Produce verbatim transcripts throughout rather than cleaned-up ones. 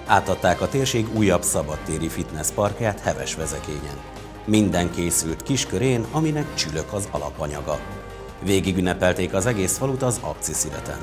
Átadták a térség újabb szabadtéri fitnessparkját Hevesvezekényen. Minden készült Kiskörén, aminek Csülök az alapanyaga. Végigünnepelték az egész falut az Apciszületen.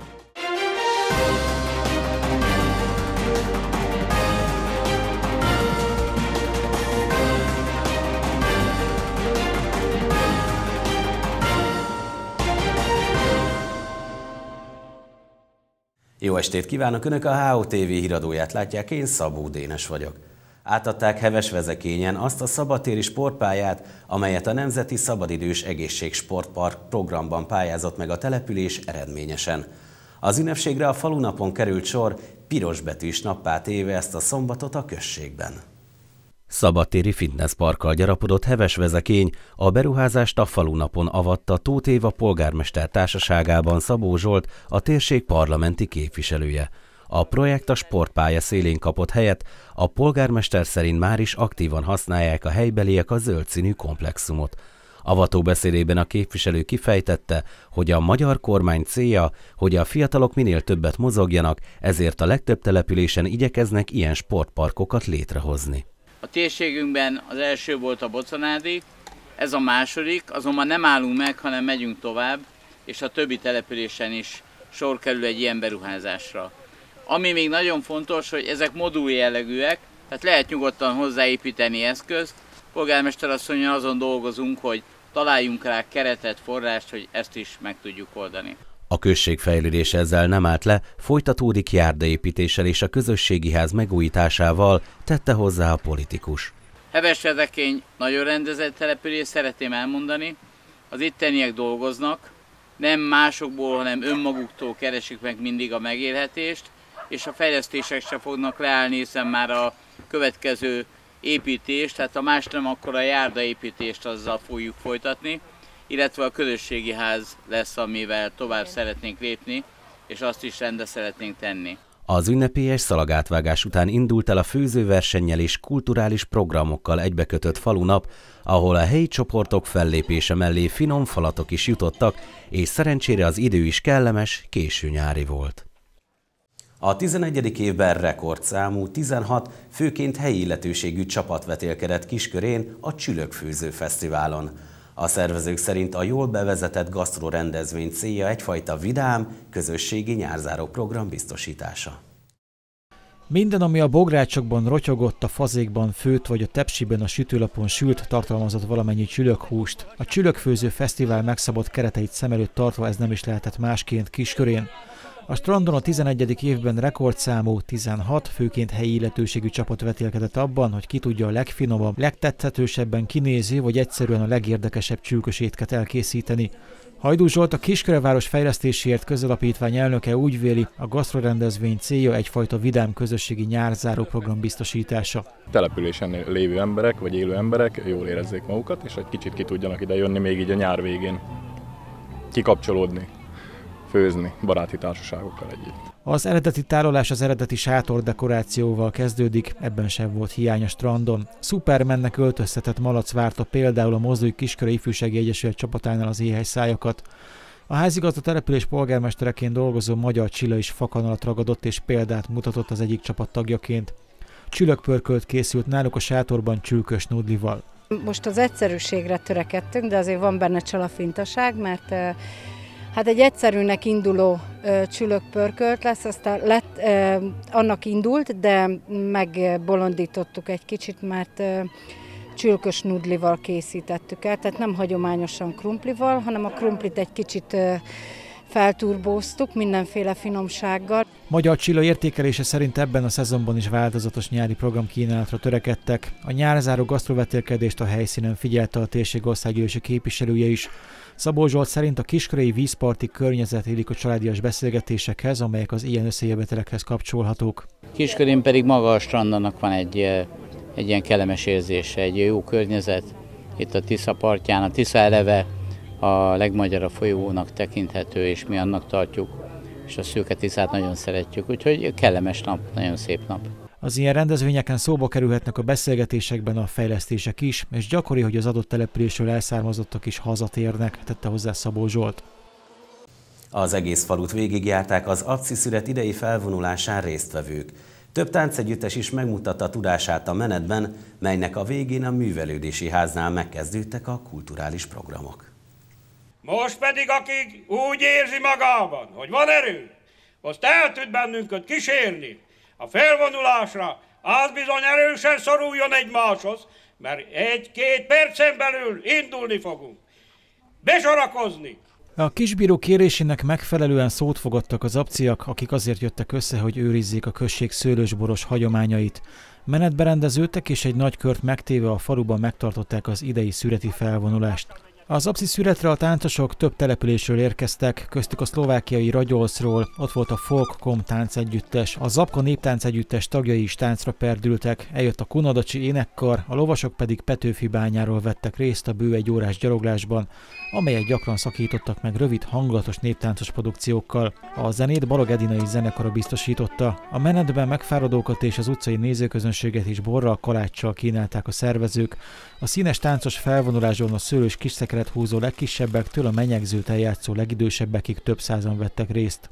Jó estét kívánok! Önök a há o té vé híradóját látják, én Szabó Dénes vagyok. Átadták Hevesvezekényen azt a szabadtéri sportpályát, amelyet a Nemzeti Szabadidős Egészségsportpark programban pályázott meg a település eredményesen. Az ünnepségre a falunapon került sor, pirosbetűs nappá téve ezt a szombatot a községben. Szabadtéri fitnessparkkal gyarapodott Hevesvezekény, a beruházást a falunapon avatta Tóth Éva polgármester társaságában Szabó Zsolt, a térség parlamenti képviselője. A projekt a sportpálya szélén kapott helyet, a polgármester szerint már is aktívan használják a helybeliek a zöld színű komplexumot. Avató beszédében a képviselő kifejtette, hogy a magyar kormány célja, hogy a fiatalok minél többet mozogjanak, ezért a legtöbb településen igyekeznek ilyen sportparkokat létrehozni. A térségünkben az első volt a Bocanádi, ez a második, azonban nem állunk meg, hanem megyünk tovább, és a többi településen is sor kerül egy ilyen beruházásra. Ami még nagyon fontos, hogy ezek modul jellegűek, tehát lehet nyugodtan hozzáépíteni eszközt. Polgármester asszonnyal azon dolgozunk, hogy találjunk rá keretet, forrást, hogy ezt is meg tudjuk oldani. A község fejlődése ezzel nem állt le, folytatódik járdaépítéssel és a közösségi ház megújításával, tette hozzá a politikus. Hevesvezekény nagyon rendezett település, szeretném elmondani. Az itteniek dolgoznak, nem másokból, hanem önmaguktól keresik meg mindig a megélhetést, és a fejlesztések se fognak leállni, hiszen már a következő építés, tehát a más nem, akkor a járdaépítést azzal fogjuk folytatni, illetve a közösségi ház lesz, amivel tovább szeretnénk lépni, és azt is rendbe szeretnénk tenni. Az ünnepélyes szalagátvágás után indult el a főzőversennyel és kulturális programokkal egybekötött falunap, ahol a helyi csoportok fellépése mellé finom falatok is jutottak, és szerencsére az idő is kellemes, késő nyári volt. A tizenegyedik évben rekordszámú tizenhat főként helyi illetőségű csapat vetélkedett Kiskörén a Csülök Főző Fesztiválon. A szervezők szerint a jól bevezetett gasztrorendezvény célja egyfajta vidám, közösségi nyárzáró program biztosítása. Minden, ami a bográcsokban rotyogott, a fazékban főtt vagy a tepsiben a sütőlapon sült, tartalmazott valamennyi csülökhúst. A Csülökfőző Fesztivál megszabott kereteit szem előtt tartva ez nem is lehetett másként Kiskörén. A strandon a tizenegyedik évben rekordszámú tizenhat főként helyi illetőségű csapat vetélkedett abban, hogy ki tudja a legfinomabb, legtetszetősebben kinéző vagy egyszerűen a legérdekesebb csülkös étket elkészíteni. Hajdú Zsolt, a Kisköreváros Fejlesztéséért Közalapítvány elnöke úgy véli, a gasztrorendezvény célja egyfajta vidám közösségi nyárzáró program biztosítása. Településen lévő emberek vagy élő emberek jól érezzék magukat, és egy kicsit ki tudjanak ide jönni még így a nyár végén. Kikapcsolódni, főzni baráti társaságokkal együtt. Az eredeti tárolás az eredeti sátordekorációval kezdődik, ebben sem volt hiány a strandon. Supermannek öltöztetett malac várta például a Mozdulj Kisköre Ifjúsági Egyesület csapatánál az éhely szájakat. A házigazda település polgármestereként dolgozó Magyar Csilla is fakanalat ragadott és példát mutatott az egyik csapat tagjaként. Csülökpörkölt készült náluk a sátorban csülkös nudlival. Most az egyszerűségre törekedtünk, de azért van benne csalafintaság, mert hát egy egyszerűnek induló ö, csülökpörkölt lesz, aztán lett, ö, annak indult, de megbolondítottuk egy kicsit, mert ö, csülkös nudlival készítettük el, tehát nem hagyományosan krumplival, hanem a krumplit egy kicsit ö, felturbóztuk mindenféle finomsággal. Magyar Csilla értékelése szerint ebben a szezonban is változatos nyári programkínálatra törekedtek. A nyárzáró gasztrovetélkedést a helyszínen figyelte a térség országgyűlési képviselője is. Szabó Zsolt szerint a kiskörei vízparti környezet illik a családias beszélgetésekhez, amelyek az ilyen összejövetelekhez kapcsolhatók. Kiskörén pedig maga a strandnak van egy, egy ilyen kellemes érzése, egy jó környezet. Itt a Tisza partján, a Tisza eleve a legmagyarabb folyónak tekinthető, és mi annak tartjuk, és a Szőke Tiszát nagyon szeretjük, úgyhogy kellemes nap, nagyon szép nap. Az ilyen rendezvényeken szóba kerülhetnek a beszélgetésekben a fejlesztések is, és gyakori, hogy az adott településről elszármazottak is hazatérnek, tette hozzá Szabó Zsolt. Az egész falut végigjárták az Apciszület idei felvonulásán résztvevők. Több táncegyüttes is megmutatta tudását a menetben, melynek a végén a művelődési háznál megkezdődtek a kulturális programok. Most pedig, aki úgy érzi magában, hogy van erő, azt el tud bennünket kísérni a felvonulásra, az bizony erősen szoruljon egymáshoz, mert egy-két percen belül indulni fogunk. Besorakozni! A kisbíró kérésének megfelelően szót fogadtak az abciak, akik azért jöttek össze, hogy őrizzék a község szőlősboros hagyományait. Menetbe rendeződtek, és egy nagy kört megtéve a faluban megtartották az idei szüreti felvonulást. Az abci szüretre a táncosok több településről érkeztek, köztük a szlovákiai Ragyolszról, ott volt a Folk.com táncegyüttes, a Zapka néptáncegyüttes tagjai is táncra perdültek, eljött a Kunadacsi énekkar, a lovasok pedig Petőfi bányáról vettek részt a bő egy órás gyaloglásban, amelyet gyakran szakítottak meg rövid, hangulatos néptáncos produkciókkal. A zenét Balog Edinai zenekara biztosította, a menetben megfáradókat és az utcai nézőközönséget is borral, kaláccsal kínálták a szervezők. A színes táncos felvonuláson a szőlős kisszekeret húzó legkisebbektől a menyegzőt eljátszó legidősebbekig több százan vettek részt.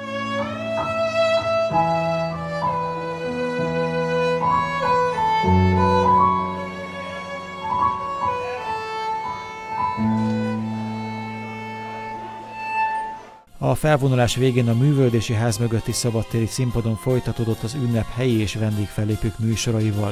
A felvonulás végén a művelődési ház mögötti szabadtéri színpadon folytatódott az ünnep helyi és vendégfellépők műsoraival.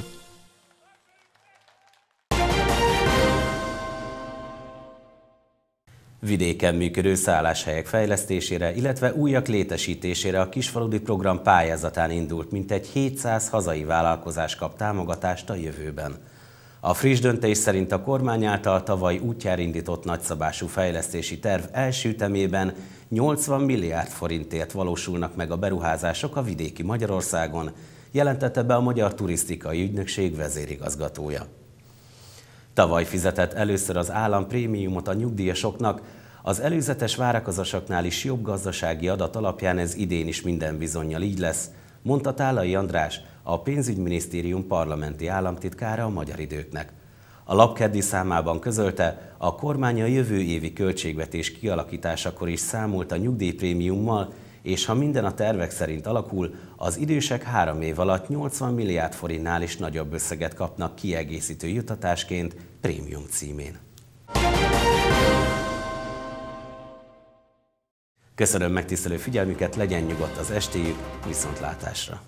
Vidéken működő szálláshelyek fejlesztésére, illetve újak létesítésére a kisfaludi program pályázatán indult, mintegy hétszáz hazai vállalkozás kap támogatást a jövőben. A friss döntés szerint a kormány által tavaly útjára indított nagyszabású fejlesztési terv első ütemében nyolcvan milliárd forintért valósulnak meg a beruházások a vidéki Magyarországon, jelentette be a Magyar Turisztikai Ügynökség vezérigazgatója. Tavaly fizetett először az állam prémiumot a nyugdíjasoknak, az előzetes várakozásoknál is jobb gazdasági adat alapján ez idén is minden bizonnyal így lesz, mondta Tálai András, a pénzügyminisztérium parlamenti államtitkára a Magyar Időknek. A lap keddi számában közölte, a kormány a jövő évi költségvetés kialakításakor is számolt a nyugdíjprémiummal, és ha minden a tervek szerint alakul, az idősek három év alatt nyolcvan milliárd forintnál is nagyobb összeget kapnak kiegészítő juttatásként prémium címén. Köszönöm megtisztelő figyelmüket, legyen nyugodt az estéjük, viszontlátásra!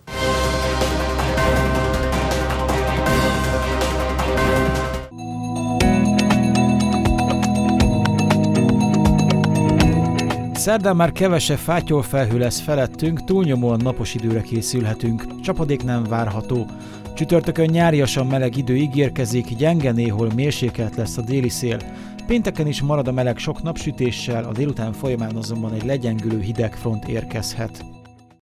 Szerdán már kevesebb fátyolfelhő lesz felettünk, túlnyomóan napos időre készülhetünk. Csapadék nem várható. Csütörtökön nyáriasan meleg idő ígérkezik, gyenge néhol mérsékelt lesz a déli szél. Pénteken is marad a meleg sok napsütéssel, a délután folyamán azonban egy legyengülő hidegfront érkezhet.